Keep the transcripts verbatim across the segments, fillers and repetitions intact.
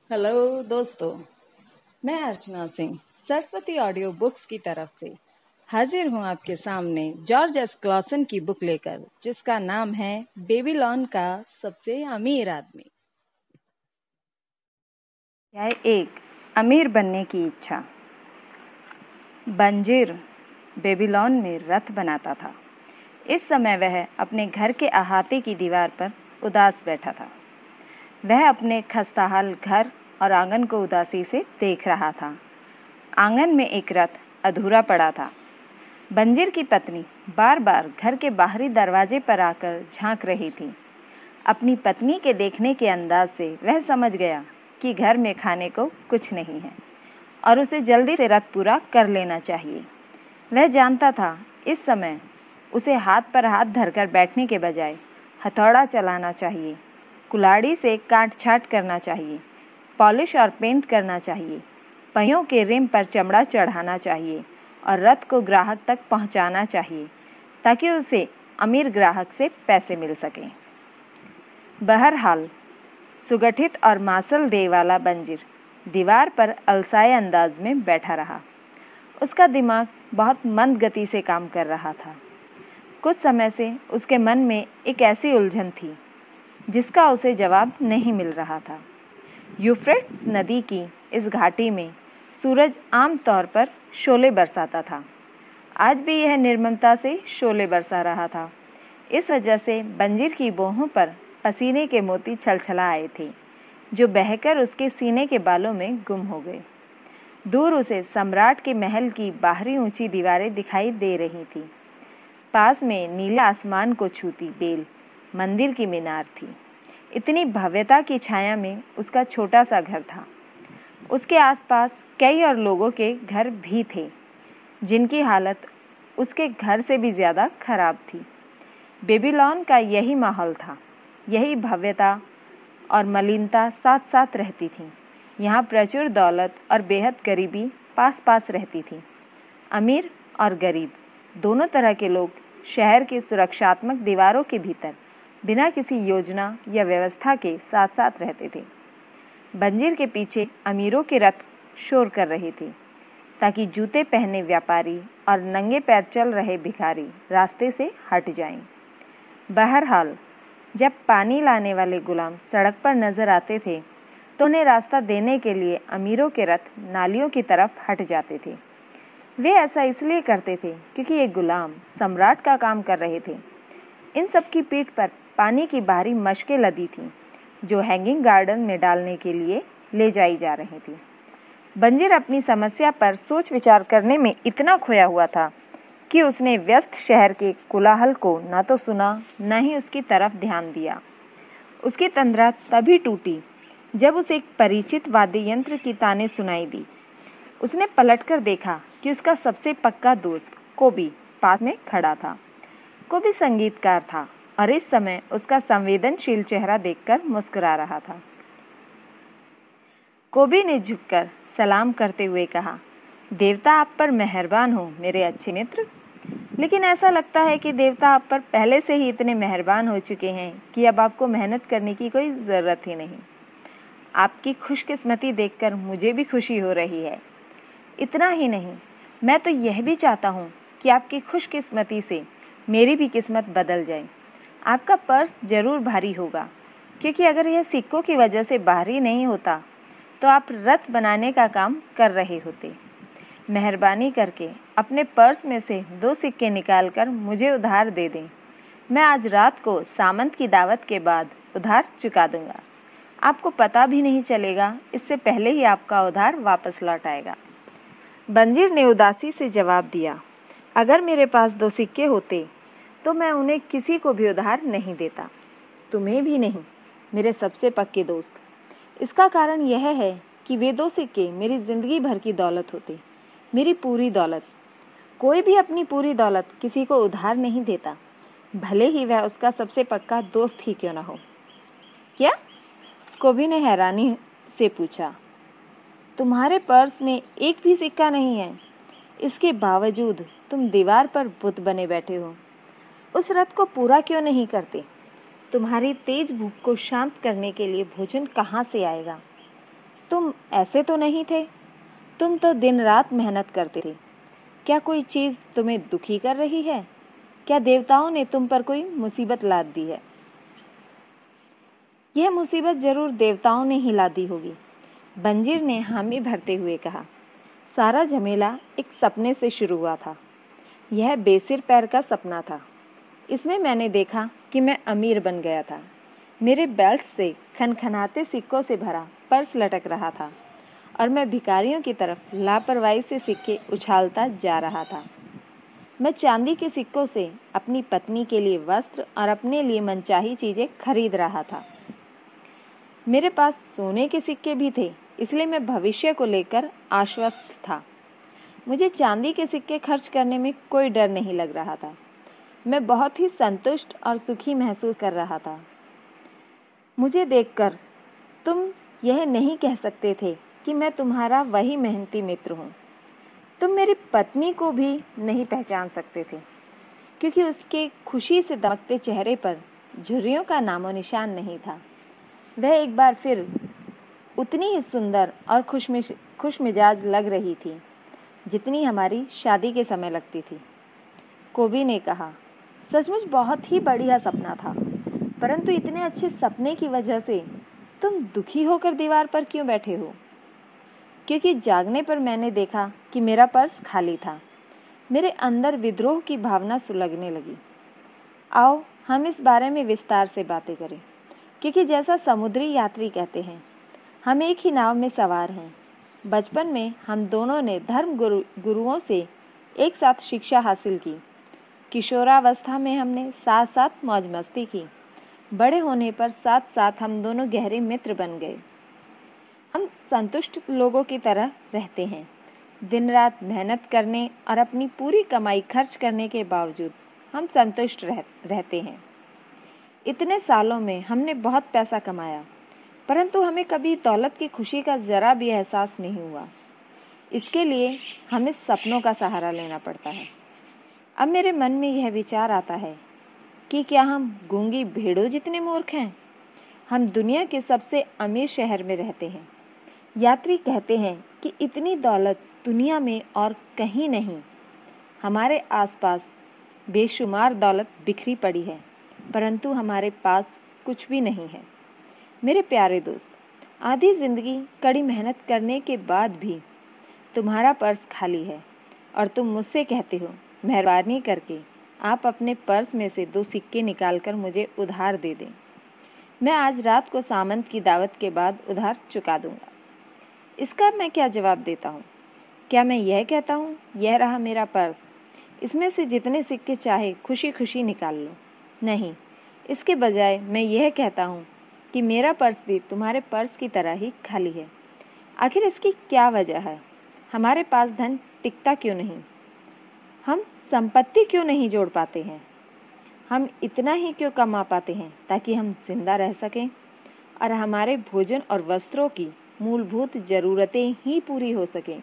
Hello दोस्तों, मैं Archana Singh Saraswati audio books की तरफ से हाजिर हूँ आपके सामने जॉर्ज एस क्लॉसन की बुक लेकर, जिसका नाम है बेबीलोन का सबसे अमीर आदमी। अध्याय एक, अमीर बनने की इच्छा। बंजीर बेबीलोन में रथ बनाता था। इस समय वह अपने घर के अहाते की दीवार पर उदास बैठा था। वह अपने खस्ताहाल घर और आंगन को उदासी से देख रहा था। आंगन में एक रथ अधूरा पड़ा था। बंजीर की पत्नी बार बार घर के बाहरी दरवाजे पर आकर झांक रही थी। अपनी पत्नी के देखने के अंदाज से वह समझ गया कि घर में खाने को कुछ नहीं है और उसे जल्दी से रथ पूरा कर लेना चाहिए। वह जानता था इस समय उसे हाथ पर हाथ धरकर बैठने के बजाय हथौड़ा चलाना चाहिए, कुल्हाड़ी से काट छाट करना चाहिए, पॉलिश और पेंट करना चाहिए, पहियों के रिम पर चमड़ा चढ़ाना चाहिए और रथ को ग्राहक तक पहुंचाना चाहिए ताकि उसे अमीर ग्राहक से पैसे मिल सकें। बहरहाल सुगठित और मासल देह वाला बंजीर दीवार पर अलसाए अंदाज में बैठा रहा। उसका दिमाग बहुत मंद गति से काम कर रहा था। कुछ समय से उसके मन में एक ऐसी उलझन थी जिसका उसे जवाब नहीं मिल रहा था। यूफ्रेट्स नदी की इस घाटी में सूरज आम तौर पर शोले बरसाता था। आज भी यह निर्ममता से शोले बरसा रहा था। इस वजह से बंजीर की बाहों पर पसीने के मोती छलछला आए थे, जो बहकर उसके सीने के बालों में गुम हो गए। दूर उसे सम्राट के महल की बाहरी ऊंची दीवारें दिखाई दे रही थी। पास में नीले आसमान को छूती बेल मंदिर की मीनार थी। इतनी भव्यता की छाया में उसका छोटा सा घर था। उसके आसपास कई और लोगों के घर भी थे, जिनकी हालत उसके घर से भी ज़्यादा खराब थी। बेबीलोन का यही माहौल था। यही भव्यता और मलिनता साथ साथ रहती थी। यहाँ प्रचुर दौलत और बेहद गरीबी पास पास रहती थी। अमीर और गरीब दोनों तरह के लोग शहर की सुरक्षात्मक दीवारों के भीतर बिना किसी योजना या व्यवस्था के साथ साथ रहते थे। बंजीर के पीछे अमीरों के रथ शोर कर रहे थे ताकि जूते पहने व्यापारी और नंगे पैर चल रहे भिखारी रास्ते से हट जाएं। बहरहाल जब पानी लाने वाले गुलाम सड़क पर नजर आते थे तो उन्हें रास्ता देने के लिए अमीरों के रथ नालियों की तरफ हट जाते थे। वे ऐसा इसलिए करते थे क्योंकि ये गुलाम सम्राट का काम कर रहे थे। इन सब की पीठ पर पानी की भारी मशकें लदी थीं, जो हैंगिंग गार्डन में डालने के लिए ले जाई जा रही थी। बंजीर अपनी समस्या पर सोच विचार करने में इतना खोया हुआ था कि उसने व्यस्त शहर के कोलाहल को न तो सुना न ही उसकी तरफ ध्यान दिया। उसकी तंद्रा तभी टूटी जब उसे एक परिचित वाद्य यंत्र की ताने सुनाई दी। उसने पलटकर देखा कि उसका सबसे पक्का दोस्त कोबी पास में खड़ा था। कोबी संगीतकार था और इस समय उसका संवेदनशील चेहरा देखकर मुस्कुरा रहा था। कोबी ने झुककर सलाम करते हुए कहा, देवता आप पर मेहरबान हो मेरे अच्छे मित्र। लेकिन ऐसा लगता है कि देवता आप पर पहले से ही इतने मेहरबान हो चुके हैं कि अब आपको मेहनत करने की कोई ज़रूरत ही नहीं। आपकी खुशकिस्मती देखकर मुझे भी खुशी हो रही है। इतना ही नहीं, मैं तो यह भी चाहता हूँ कि आपकी खुशकिस्मती से मेरी भी किस्मत बदल जाए। आपका पर्स जरूर भारी होगा, क्योंकि अगर यह सिक्कों की वजह से भारी नहीं होता तो आप रथ बनाने का काम कर रहे होते। मेहरबानी करके अपने पर्स में से दो सिक्के निकालकर मुझे उधार दे दें। मैं आज रात को सामंत की दावत के बाद उधार चुका दूंगा। आपको पता भी नहीं चलेगा, इससे पहले ही आपका उधार वापस लौट आएगा। बंजीर ने उदासी से जवाब दिया, अगर मेरे पास दो सिक्के होते तो मैं उन्हें किसी को भी उधार नहीं देता, तुम्हें भी नहीं, मेरे सबसे पक्के दोस्त। इसका कारण यह है कि वे दो सिक्के मेरी जिंदगी भर की दौलत होते, मेरी पूरी दौलत। कोई भी अपनी पूरी दौलत किसी को उधार नहीं देता, भले ही वह उसका सबसे पक्का दोस्त ही क्यों ना हो। क्या? कोबी ने हैरानी से पूछा, तुम्हारे पर्स में एक भी सिक्का नहीं है, इसके बावजूद तुम दीवार पर बुत बने बैठे हो। उस रथ को पूरा क्यों नहीं करते? तुम्हारी तेज भूख को शांत करने के लिए भोजन कहाँ से आएगा? तुम ऐसे तो नहीं थे, तुम तो दिन रात मेहनत करते थे। क्या कोई चीज़ तुम्हें दुखी कर रही है? क्या देवताओं ने तुम पर कोई मुसीबत लाद दी है? यह मुसीबत जरूर देवताओं ने ही लादी होगी, बंजीर ने हामी भरते हुए कहा। सारा झमेला एक सपने से शुरू हुआ था। यह बेसिर पैर का सपना था। इसमें मैंने देखा कि मैं अमीर बन गया था। मेरे बेल्ट से खनखनाते सिक्कों से भरा पर्स लटक रहा था और मैं भिखारियों की तरफ लापरवाही से सिक्के उछालता जा रहा था। मैं चांदी के सिक्कों से अपनी पत्नी के लिए वस्त्र और अपने लिए मनचाही चीज़ें खरीद रहा था। मेरे पास सोने के सिक्के भी थे, इसलिए मैं भविष्य को लेकर आश्वस्त था। मुझे चांदी के सिक्के खर्च करने में कोई डर नहीं लग रहा था। मैं बहुत ही संतुष्ट और सुखी महसूस कर रहा था। मुझे देखकर तुम यह नहीं कह सकते थे कि मैं तुम्हारा वही मेहनती मित्र हूँ। तुम मेरी पत्नी को भी नहीं पहचान सकते थे, क्योंकि उसके खुशी से दमकते चेहरे पर झुर्रियों का नामो निशान नहीं था। वह एक बार फिर उतनी ही सुंदर और खुशमिश खुश मिजाज लग रही थी जितनी हमारी शादी के समय लगती थी। कोबी ने कहा, सचमुच बहुत ही बढ़िया सपना था, परंतु इतने अच्छे सपने की वजह से तुम दुखी होकर दीवार पर क्यों बैठे हो? क्योंकि जागने पर मैंने देखा कि मेरा पर्स खाली था। मेरे अंदर विद्रोह की भावना सुलगने लगी। आओ हम इस बारे में विस्तार से बातें करें, क्योंकि जैसा समुद्री यात्री कहते हैं, हम एक ही नाव में सवार हैं। बचपन में हम दोनों ने धर्म गुरु गुरुओं से एक साथ शिक्षा हासिल की। किशोरावस्था में हमने साथ साथ मौज मस्ती की। बड़े होने पर साथ साथ हम दोनों गहरे मित्र बन गए। हम संतुष्ट लोगों की तरह रहते हैं। दिन रात मेहनत करने और अपनी पूरी कमाई खर्च करने के बावजूद हम संतुष्ट रह, रहते हैं। इतने सालों में हमने बहुत पैसा कमाया, परंतु हमें कभी दौलत की खुशी का ज़रा भी एहसास नहीं हुआ। इसके लिए हमें सपनों का सहारा लेना पड़ता है। अब मेरे मन में यह विचार आता है कि क्या हम गूंगी भेड़ों जितने मूर्ख हैं? हम दुनिया के सबसे अमीर शहर में रहते हैं। यात्री कहते हैं कि इतनी दौलत दुनिया में और कहीं नहीं। हमारे आसपास बेशुमार दौलत बिखरी पड़ी है, परंतु हमारे पास कुछ भी नहीं है। मेरे प्यारे दोस्त, आधी जिंदगी कड़ी मेहनत करने के बाद भी तुम्हारा पर्स खाली है और तुम मुझसे कहते हो, मेहरबानी करके आप अपने पर्स में से दो सिक्के निकालकर मुझे उधार दे दें। मैं आज रात को सामंत की दावत के बाद उधार चुका दूंगा। इसका मैं क्या जवाब देता हूँ? क्या मैं यह कहता हूँ, यह रहा मेरा पर्स, इसमें से जितने सिक्के चाहे खुशी खुशी निकाल लो? नहीं, इसके बजाय मैं यह कहता हूँ कि मेरा पर्स भी तुम्हारे पर्स की तरह ही खाली है। आखिर इसकी क्या वजह है? हमारे पास धन टिकता क्यों नहीं? हम संपत्ति क्यों नहीं जोड़ पाते हैं? हम इतना ही क्यों कमा पाते हैं ताकि हम जिंदा रह सकें और हमारे भोजन और वस्त्रों की मूलभूत जरूरतें ही पूरी हो सकें?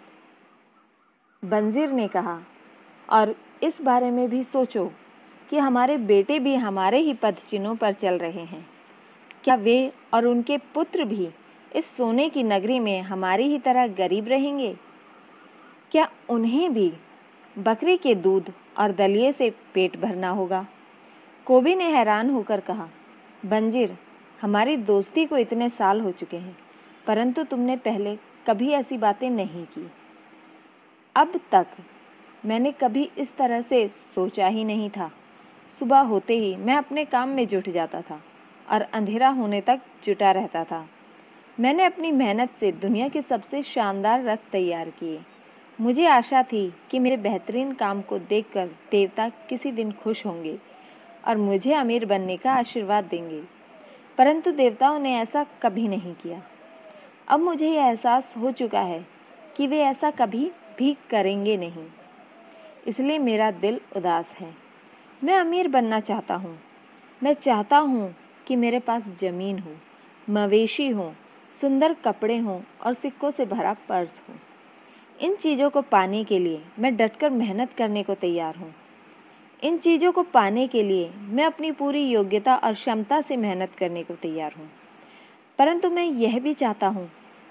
बंजीर ने कहा, और इस बारे में भी सोचो कि हमारे बेटे भी हमारे ही पदचिन्हों पर चल रहे हैं। क्या वे और उनके पुत्र भी इस सोने की नगरी में हमारी ही तरह गरीब रहेंगे? क्या उन्हें भी बकरी के दूध और दलिए से पेट भरना होगा? कोबी ने हैरान होकर कहा, बंजीर, हमारी दोस्ती को इतने साल हो चुके हैं, परंतु तुमने पहले कभी ऐसी बातें नहीं की। अब तक मैंने कभी इस तरह से सोचा ही नहीं था। सुबह होते ही मैं अपने काम में जुट जाता था और अंधेरा होने तक जुटा रहता था। मैंने अपनी मेहनत से दुनिया के सबसे शानदार रथ तैयार किए। मुझे आशा थी कि मेरे बेहतरीन काम को देखकर देवता किसी दिन खुश होंगे और मुझे अमीर बनने का आशीर्वाद देंगे, परंतु देवताओं ने ऐसा कभी नहीं किया। अब मुझे यह एहसास हो चुका है कि वे ऐसा कभी भी करेंगे नहीं, इसलिए मेरा दिल उदास है। मैं अमीर बनना चाहता हूँ। मैं चाहता हूँ कि मेरे पास ज़मीन हो, मवेशी हो, सुंदर कपड़े हों और सिक्कों से भरा पर्स हो। इन चीज़ों को पाने के लिए मैं डटकर मेहनत करने को तैयार हूँ। इन चीज़ों को पाने के लिए मैं अपनी पूरी योग्यता और क्षमता से मेहनत करने को तैयार हूँ। परंतु मैं यह भी चाहता हूँ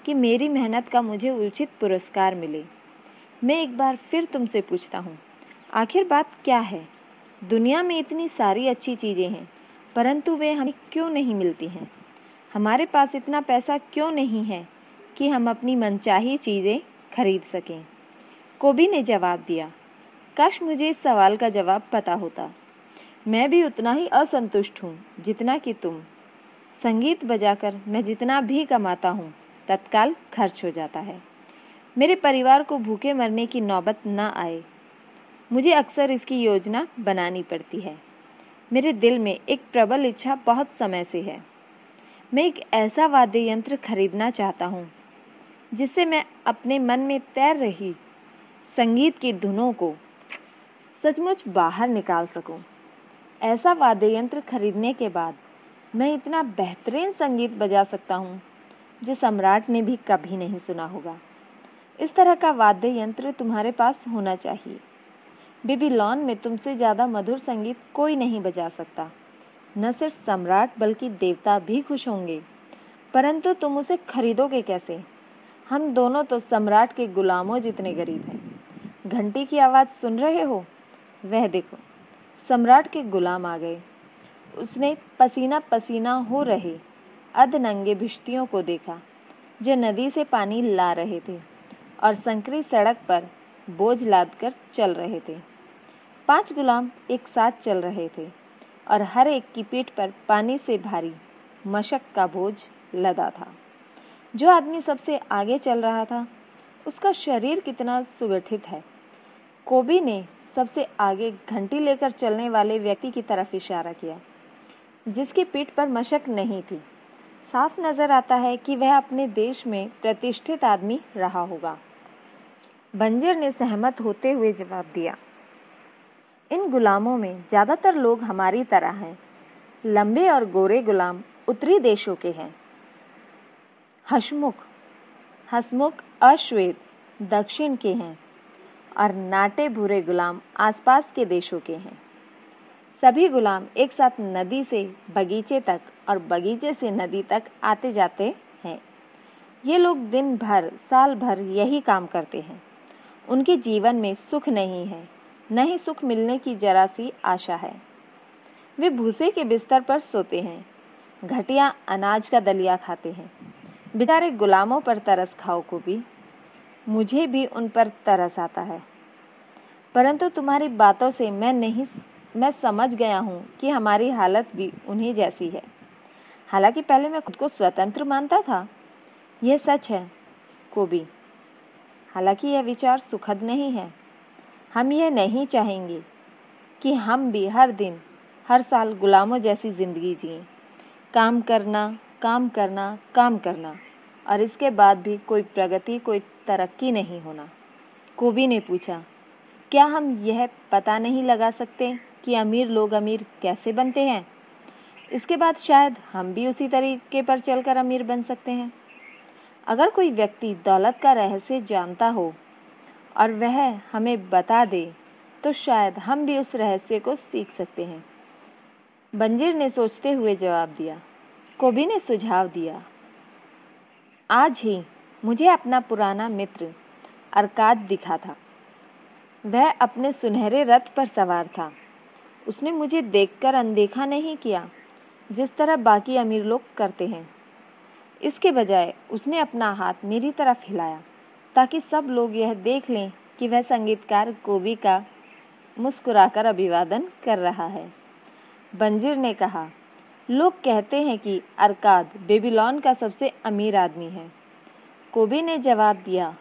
कि मेरी मेहनत का मुझे उचित पुरस्कार मिले। मैं एक बार फिर तुमसे पूछता हूँ, आखिर बात क्या है? दुनिया में इतनी सारी अच्छी चीज़ें हैं, परंतु वे हमें क्यों नहीं मिलती हैं? हमारे पास इतना पैसा क्यों नहीं है कि हम अपनी मनचाही चीज़ें खरीद सकें? कोबी ने जवाब दिया, काश मुझे इस सवाल का जवाब पता होता। मैं भी उतना ही असंतुष्ट हूँ जितना कि तुम। संगीत बजाकर मैं जितना भी कमाता हूँ तत्काल खर्च हो जाता है। मेरे परिवार को भूखे मरने की नौबत न आए, मुझे अक्सर इसकी योजना बनानी पड़ती है। मेरे दिल में एक प्रबल इच्छा बहुत समय से है। मैं एक ऐसा वाद्य यंत्र खरीदना चाहता हूँ जिससे मैं अपने मन में तैर रही संगीत की धुनों को सचमुच बाहर निकाल सकूं। ऐसा वाद्य यंत्र खरीदने के बाद मैं इतना बेहतरीन संगीत बजा सकता हूं जो सम्राट ने भी कभी नहीं सुना होगा। इस तरह का वाद्य यंत्र तुम्हारे पास होना चाहिए। बेबीलोन में तुमसे ज़्यादा मधुर संगीत कोई नहीं बजा सकता। न सिर्फ सम्राट बल्कि देवता भी खुश होंगे, परंतु तुम उसे खरीदोगे कैसे? हम दोनों तो सम्राट के गुलामों जितने गरीब हैं। घंटी की आवाज़ सुन रहे हो? वह देखो, सम्राट के गुलाम आ गए। उसने पसीना पसीना हो रहे अधनंगे भिश्तियों को देखा जो नदी से पानी ला रहे थे और संकरी सड़क पर बोझ लादकर चल रहे थे। पांच गुलाम एक साथ चल रहे थे और हर एक की पीठ पर पानी से भारी मशक का बोझ लदा था। जो आदमी सबसे आगे चल रहा था उसका शरीर कितना सुगठित है। कोबी ने सबसे आगे घंटी लेकर चलने वाले व्यक्ति की तरफ इशारा किया, जिसकी पीठ पर मशक नहीं थी। साफ नजर आता है कि वह अपने देश में प्रतिष्ठित आदमी रहा होगा। बंजर ने सहमत होते हुए जवाब दिया, इन गुलामों में ज़्यादातर लोग हमारी तरह हैं। लंबे और गोरे गुलाम उत्तरी देशों के हैं। हसमुख हसमुख अश्वेत दक्षिण के हैं और नाटे भूरे गुलाम आसपास के देशों के हैं। सभी गुलाम एक साथ नदी से बगीचे तक और बगीचे से नदी तक आते जाते हैं। ये लोग दिन भर साल भर यही काम करते हैं। उनके जीवन में सुख नहीं है, न ही सुख मिलने की जरा सी आशा है। वे भूसे के बिस्तर पर सोते हैं, घटिया अनाज का दलिया खाते हैं। बेचारे गुलामों पर तरस खाओ को भी, मुझे भी उन पर तरस आता है। परंतु तुम्हारी बातों से मैं नहीं मैं समझ गया हूँ कि हमारी हालत भी उन्हीं जैसी है। हालांकि पहले मैं खुद को स्वतंत्र मानता था। यह सच है कोबी, हालांकि यह विचार सुखद नहीं है। हम यह नहीं चाहेंगे कि हम भी हर दिन हर साल गुलामों जैसी जिंदगी जिएं, काम करना काम करना काम करना और इसके बाद भी कोई प्रगति कोई तरक्की नहीं होना। कोबी ने पूछा, क्या हम यह पता नहीं लगा सकते कि अमीर लोग अमीर कैसे बनते हैं? इसके बाद शायद हम भी उसी तरीके पर चलकर अमीर बन सकते हैं। अगर कोई व्यक्ति दौलत का रहस्य जानता हो और वह हमें बता दे तो शायद हम भी उस रहस्य को सीख सकते हैं। बंजीर ने सोचते हुए जवाब दिया। कोबी ने सुझाव दिया, आज ही मुझे अपना पुराना मित्र अरकाद दिखा था। वह अपने सुनहरे रथ पर सवार था। उसने मुझे देखकर अनदेखा नहीं किया जिस तरह बाकी अमीर लोग करते हैं। इसके बजाय उसने अपना हाथ मेरी तरफ हिलाया ताकि सब लोग यह देख लें कि वह संगीतकार कोबी का मुस्कुराकर अभिवादन कर रहा है। बंजीर ने कहा, लोग कहते हैं कि अरकाद बेबीलोन का सबसे अमीर आदमी है। कोबी ने जवाब दिया,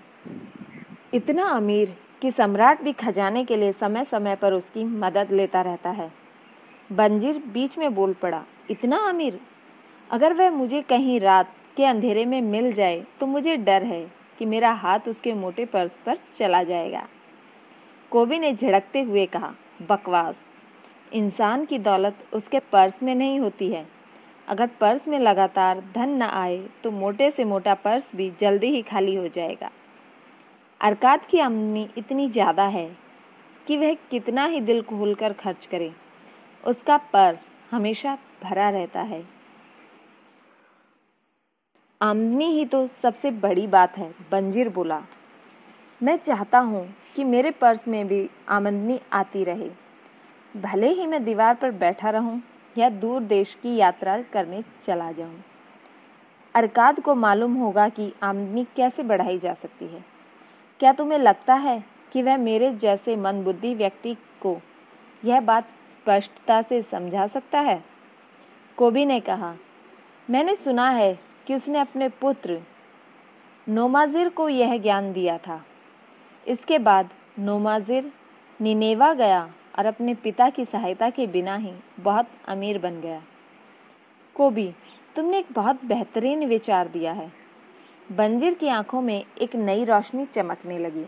इतना अमीर कि सम्राट भी खजाने के लिए समय समय पर उसकी मदद लेता रहता है। बंजीर बीच में बोल पड़ा, इतना अमीर? अगर वह मुझे कहीं रात के अंधेरे में मिल जाए तो मुझे डर है कि मेरा हाथ उसके मोटे पर्स पर चला जाएगा। कोबी ने झिड़कते हुए कहा, बकवास। इंसान की दौलत उसके पर्स में नहीं होती है। अगर पर्स में लगातार धन न आए तो मोटे से मोटा पर्स भी जल्दी ही खाली हो जाएगा। अरकाद की आमदनी इतनी ज़्यादा है कि वह कितना ही दिल खोलकर खर्च करे, उसका पर्स हमेशा भरा रहता है। आमदनी ही तो सबसे बड़ी बात है, बंजीर बोला। मैं चाहता हूँ कि मेरे पर्स में भी आमदनी आती रहे, भले ही मैं दीवार पर बैठा रहूं या दूर देश की यात्रा करने चला जाऊं। अरकाद को मालूम होगा कि आमदनी कैसे बढ़ाई जा सकती है। क्या तुम्हें लगता है कि वह मेरे जैसे मंदबुद्धि व्यक्ति को यह बात स्पष्टता से समझा सकता है? कोबी ने कहा, मैंने सुना है कि उसने अपने पुत्र नोमाजिर को यह ज्ञान दिया था। इसके बाद नोमाजिर निनेवा गया और अपने पिता की सहायता के बिना ही बहुत अमीर बन गया। कोबी, तुमने एक बहुत बेहतरीन विचार दिया है। बंजीर की आंखों में एक नई रोशनी चमकने लगी।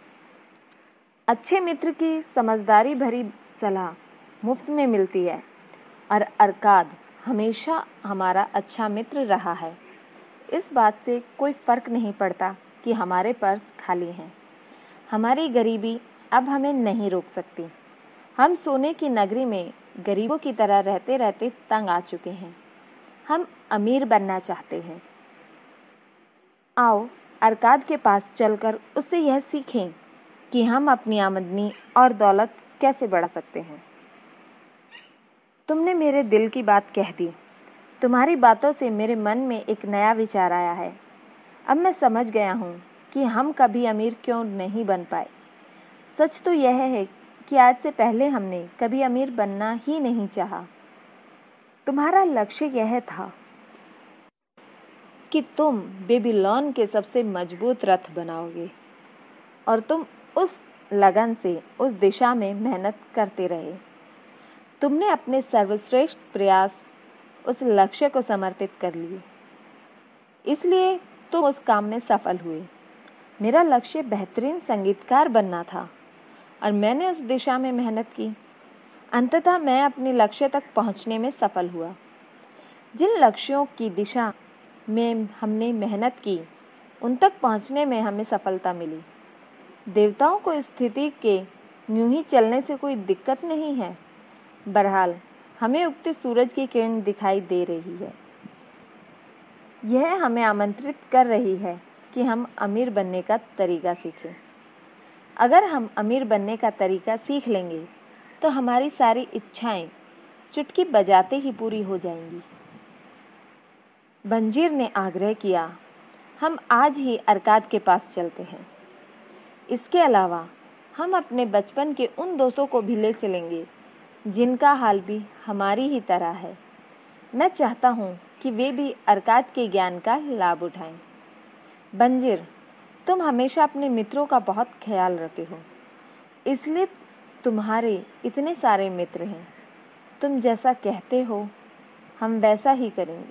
अच्छे मित्र की समझदारी भरी सलाह मुफ्त में मिलती है और अरकाद हमेशा हमारा अच्छा मित्र रहा है। इस बात से कोई फर्क नहीं पड़ता कि हमारे पर्स खाली हैं। हमारी गरीबी अब हमें नहीं रोक सकती। हम सोने की नगरी में गरीबों की तरह रहते रहते तंग आ चुके हैं। हम अमीर बनना चाहते हैं। आओ अरकाद के पास चलकर उससे यह सीखें कि हम अपनी आमदनी और दौलत कैसे बढ़ा सकते हैं। तुमने मेरे दिल की बात कह दी। तुम्हारी बातों से मेरे मन में एक नया विचार आया है। अब मैं समझ गया हूँ कि हम कभी अमीर क्यों नहीं बन पाए। सच तो यह है कि आज से पहले हमने कभी अमीर बनना ही नहीं चाहा। तुम्हारा लक्ष्य यह था कि तुम बेबीलोन के सबसे मजबूत रथ बनाओगे और तुम उस लगन से उस दिशा में मेहनत करते रहे। तुमने अपने सर्वश्रेष्ठ प्रयास उस लक्ष्य को समर्पित कर लिए, इसलिए तुम उस काम में सफल हुए। मेरा लक्ष्य बेहतरीन संगीतकार बनना था और मैंने उस दिशा में मेहनत की। अंततः मैं अपने लक्ष्य तक पहुंचने में सफल हुआ। जिन लक्ष्यों की दिशा में हमने मेहनत की, उन तक पहुंचने में हमें सफलता मिली। देवताओं को स्थिति के यूं ही चलने से कोई दिक्कत नहीं है। बहरहाल हमें उगते सूरज की किरण दिखाई दे रही है। यह हमें आमंत्रित कर रही है कि हम अमीर बनने का तरीका सीखें। अगर हम अमीर बनने का तरीका सीख लेंगे तो हमारी सारी इच्छाएं चुटकी बजाते ही पूरी हो जाएंगी। बंजीर ने आग्रह किया, हम आज ही अरकाद के पास चलते हैं। इसके अलावा हम अपने बचपन के उन दोस्तों को भी ले चलेंगे जिनका हाल भी हमारी ही तरह है। मैं चाहता हूँ कि वे भी अरकाद के ज्ञान का लाभ उठाएं। बंजीर, तुम हमेशा अपने मित्रों का बहुत ख्याल रखते हो, इसलिए तुम्हारे इतने सारे मित्र हैं। तुम जैसा कहते हो हम वैसा ही करेंगे।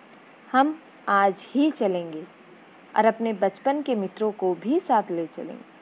हम आज ही चलेंगे और अपने बचपन के मित्रों को भी साथ ले चलेंगे।